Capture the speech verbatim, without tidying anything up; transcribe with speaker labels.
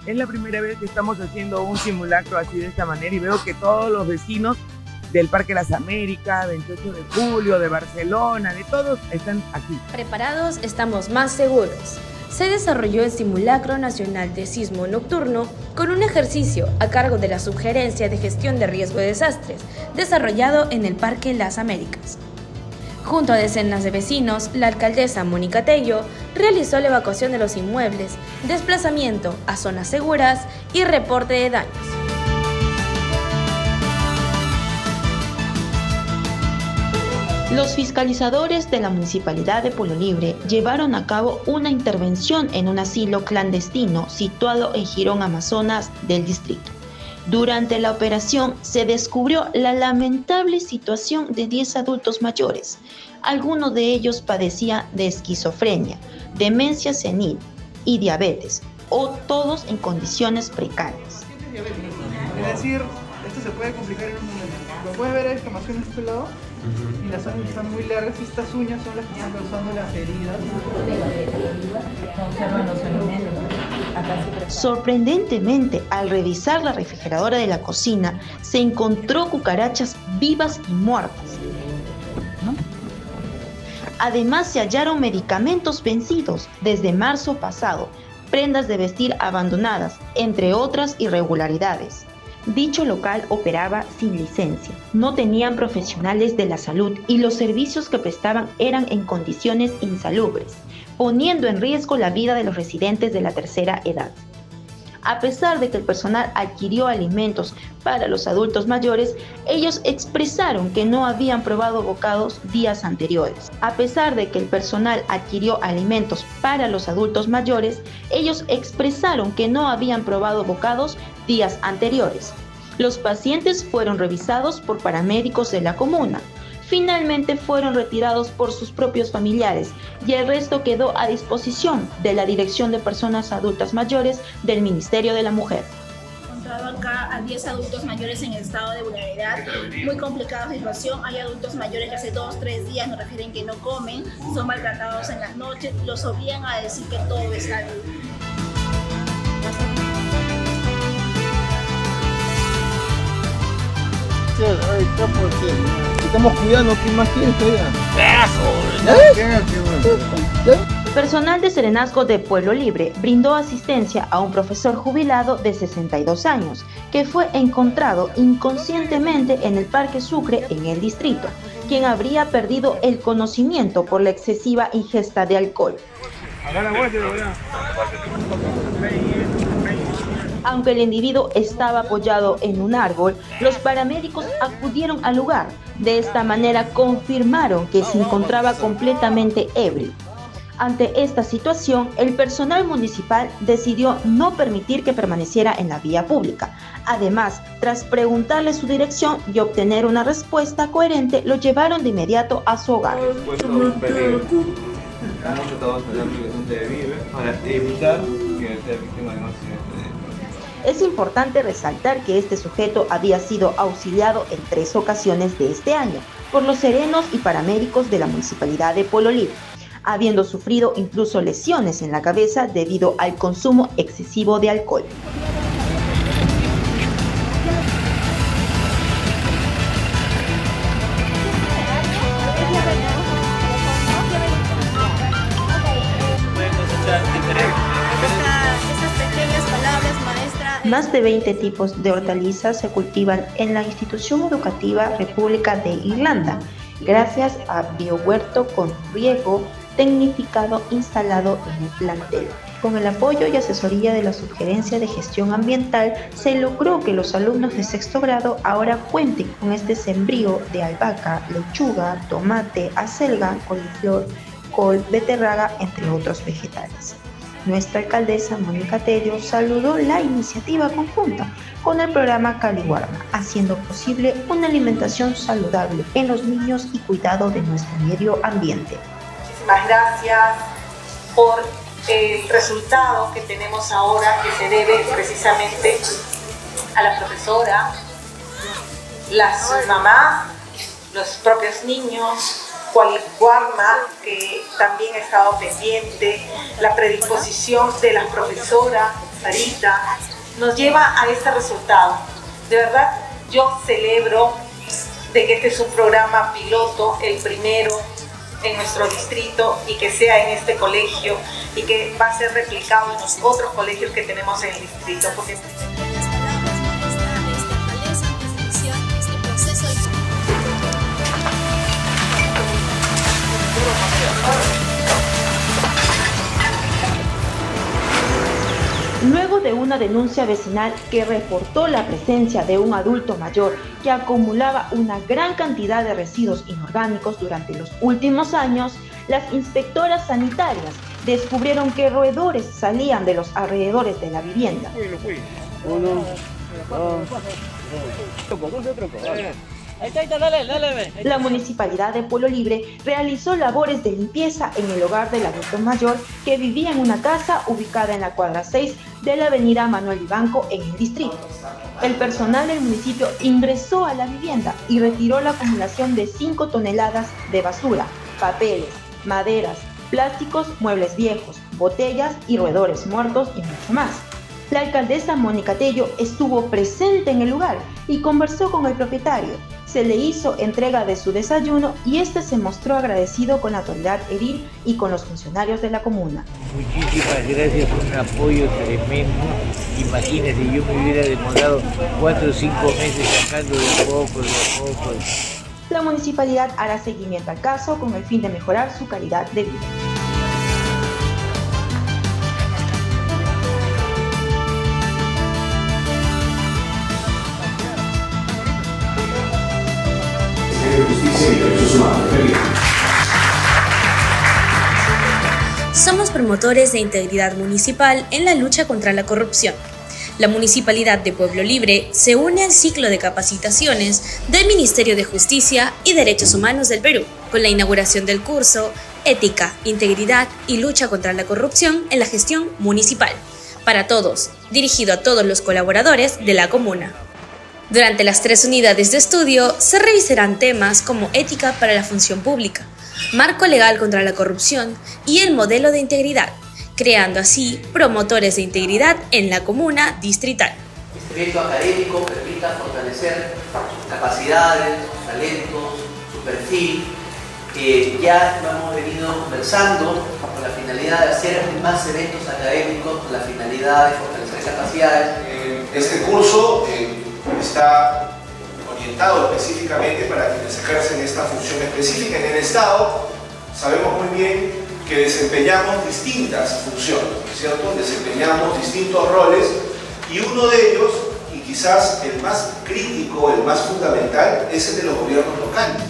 Speaker 1: Es la primera vez que estamos haciendo un simulacro así de esta manera y veo que todos los vecinos del Parque Las Américas, veintiocho de julio, de Barcelona, de todos están aquí.
Speaker 2: Preparados, estamos más seguros. Se desarrolló el Simulacro Nacional de Sismo Nocturno con un ejercicio a cargo de la Subgerencia de Gestión de Riesgo de Desastres, desarrollado en el Parque Las Américas. Junto a decenas de vecinos, la alcaldesa Mónica Tello realizó la evacuación de los inmuebles, desplazamiento a zonas seguras y reporte de daños.
Speaker 3: Los fiscalizadores de la Municipalidad de Pueblo Libre llevaron a cabo una intervención en un asilo clandestino situado en Girón, Amazonas, del distrito. Durante la operación se descubrió la lamentable situación de diez adultos mayores. Algunos de ellos padecían de esquizofrenia, demencia senil y diabetes, o todos en condiciones precarias.
Speaker 4: Es decir, esto se puede complicar en un momento. Como puedes ver, hay escamaciones en este lado y las uñas están muy largas y estas uñas son las que están causando las heridas.
Speaker 3: Sorprendentemente, al revisar la refrigeradora de la cocina, se encontró cucarachas vivas y muertas. Además, se hallaron medicamentos vencidos desde marzo pasado, prendas de vestir abandonadas, entre otras irregularidades. Dicho local operaba sin licencia, no tenían profesionales de la salud y los servicios que prestaban eran en condiciones insalubres, poniendo en riesgo la vida de los residentes de la tercera edad. A pesar de que el personal adquirió alimentos para los adultos mayores, ellos expresaron que no habían probado bocados días anteriores. A pesar de que el personal adquirió alimentos para los adultos mayores, ellos expresaron que no habían probado bocados días anteriores. Los pacientes fueron revisados por paramédicos de la comuna. Finalmente fueron retirados por sus propios familiares y el resto quedó a disposición de la Dirección de Personas Adultas Mayores del Ministerio de la Mujer.
Speaker 5: He encontrado acá a diez adultos mayores en estado de vulnerabilidad, muy complicada situación. Hay adultos mayores que hace dos, tres días nos refieren que no comen, son maltratados en las noches, los obligan a decir que todo está bien.
Speaker 4: Estamos, estamos cuidando, ¿quién más quiere todavía?
Speaker 3: Personal de Serenazgo de Pueblo Libre brindó asistencia a un profesor jubilado de sesenta y dos años que fue encontrado inconscientemente en el Parque Sucre en el distrito, quien habría perdido el conocimiento por la excesiva ingesta de alcohol. Aunque el individuo estaba apoyado en un árbol, los paramédicos acudieron al lugar. De esta manera confirmaron que se encontraba completamente ebrio. Ante esta situación, el personal municipal decidió no permitir que permaneciera en la vía pública. Además, tras preguntarle su dirección y obtener una respuesta coherente, lo llevaron de inmediato a su hogar.
Speaker 6: Hemos tratado de saber dónde vive para evitar que sea víctima de un accidente.
Speaker 3: Es importante resaltar que este sujeto había sido auxiliado en tres ocasiones de este año por los serenos y paramédicos de la Municipalidad de Pueblo Libre, habiendo sufrido incluso lesiones en la cabeza debido al consumo excesivo de alcohol. Más de veinte tipos de hortalizas se cultivan en la institución educativa República de Irlanda, gracias a biohuerto con riego tecnificado instalado en el plantel. Con el apoyo y asesoría de la Subgerencia de Gestión Ambiental, se logró que los alumnos de sexto grado ahora cuenten con este sembrío de albahaca, lechuga, tomate, acelga, coliflor, col, beterraga, entre otros vegetales. Nuestra alcaldesa Mónica Tello saludó la iniciativa conjunta con el programa Caliwarma, haciendo posible una alimentación saludable en los niños y cuidado de nuestro medio ambiente.
Speaker 7: Muchísimas gracias por el resultado que tenemos ahora, que se debe precisamente a la profesora, las mamás, los propios niños, Caliwarma, que también ha estado pendiente, la predisposición de las profesoras, Sarita, nos lleva a este resultado. De verdad, yo celebro de que este es un programa piloto, el primero en nuestro distrito, y que sea en este colegio y que va a ser replicado en los otros colegios que tenemos en el distrito. Porque
Speaker 3: luego de una denuncia vecinal que reportó la presencia de un adulto mayor que acumulaba una gran cantidad de residuos inorgánicos durante los últimos años, las inspectoras sanitarias descubrieron que roedores salían de los alrededores de la vivienda. La Municipalidad de Pueblo Libre realizó labores de limpieza en el hogar del adulto mayor que vivía en una casa ubicada en la cuadra seis de la avenida Manuel Vivanco en el distrito. El personal del municipio ingresó a la vivienda y retiró la acumulación de cinco toneladas de basura, papeles, maderas, plásticos, muebles viejos, botellas y roedores muertos y mucho más. La alcaldesa Mónica Tello estuvo presente en el lugar y conversó con el propietario. Se le hizo entrega de su desayuno y este se mostró agradecido con la autoridad edil y con los funcionarios de la comuna.
Speaker 8: Muchísimas gracias por un apoyo tremendo. Imagínense, yo me hubiera demorado cuatro o cinco meses sacando de a poco, de a poco.
Speaker 3: La municipalidad hará seguimiento al caso con el fin de mejorar su calidad de vida.
Speaker 2: Somos promotores de integridad municipal en la lucha contra la corrupción. La Municipalidad de Pueblo Libre se une al ciclo de capacitaciones del Ministerio de Justicia y Derechos Humanos del Perú, con la inauguración del curso Ética, Integridad y Lucha contra la Corrupción en la Gestión Municipal, para todos, dirigido a todos los colaboradores de la comuna. Durante las tres unidades de estudio se revisarán temas como ética para la función pública, marco legal contra la corrupción y el modelo de integridad, creando así promotores de integridad en la comuna distrital.
Speaker 9: Este evento académico permita fortalecer sus capacidades, sus talentos, su perfil, que ya lo hemos venido conversando con la finalidad de hacer más eventos académicos, con la finalidad de fortalecer capacidades.
Speaker 10: Eh, este curso eh, está orientado específicamente para quienes ejercen esta función específica. En el Estado sabemos muy bien que desempeñamos distintas funciones, ¿cierto? Desempeñamos distintos roles y uno de ellos, y quizás el más crítico, el más fundamental, es el de los gobiernos locales.